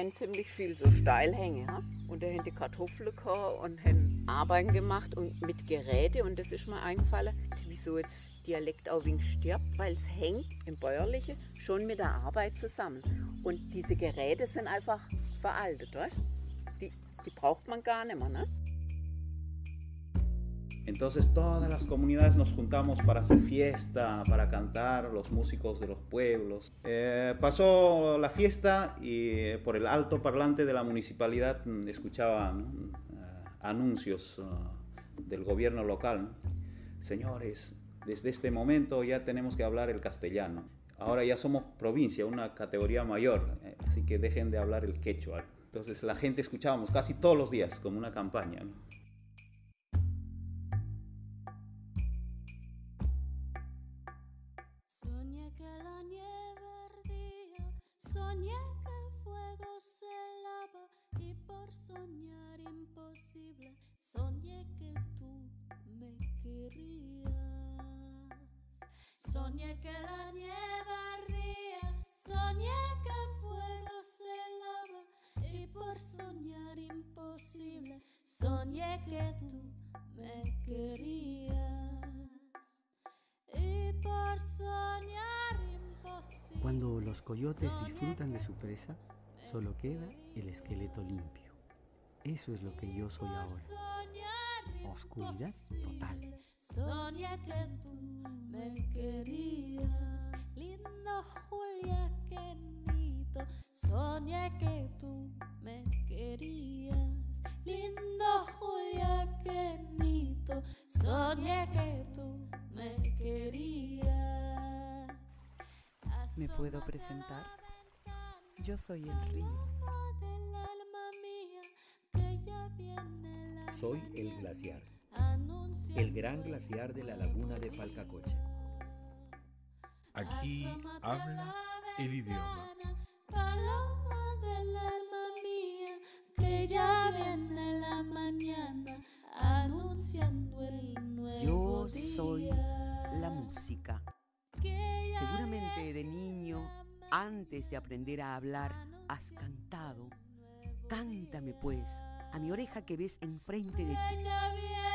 haben ziemlich viel so Steilhänge. Ha? Und da haben die Kartoffeln gehabt und haben Arbeiten gemacht und mit Geräte. Und das ist mir eingefallen, wieso jetzt Dialekt auch wegen stirbt, weil es hängt im Bäuerlichen schon mit der Arbeit zusammen. Und diese Geräte sind einfach veraltet, weißt? Die braucht man gar nicht mehr, ne? Entonces todas las comunidades nos juntamos para hacer fiesta, para cantar, los músicos de los pueblos. Pasó la fiesta y por el alto parlante de la municipalidad escuchaba, ¿no? Anuncios del gobierno local, ¿no? Señores, desde este momento ya tenemos que hablar el castellano. Ahora ya somos provincia, una categoría mayor, así que dejen de hablar el quechua. Entonces la gente escuchábamos casi todos los días como una campaña, ¿no? Soñé que la nieve ardía, soñé que el fuego se lava y por soñar imposible, soñé que tú me querías. Soñé que la nieve ardía, soñé que el fuego se lava y por soñar imposible, soñé que tú me querías. Y por soñar imposible. Cuando los coyotes disfrutan de su presa, solo queda el esqueleto limpio. Eso es lo que yo soy ahora. Oscuridad total. Soñé que tú me querías, lindo Julia Quenito. Soñé que tú me querías, lindo Julia Quenito. Soñé que tú me querías. ¿Me puedo presentar? Yo soy el río. Soy el glaciar, el gran glaciar de la laguna de Palcacocha. Aquí habla el idioma. Paloma del alma mía, que ya viene la mañana anunciando el nuevo Yo día. soy la música. Seguramente de niño, antes de aprender a hablar, has cantado. Cántame pues, a mi oreja que ves enfrente de ti. Ya viene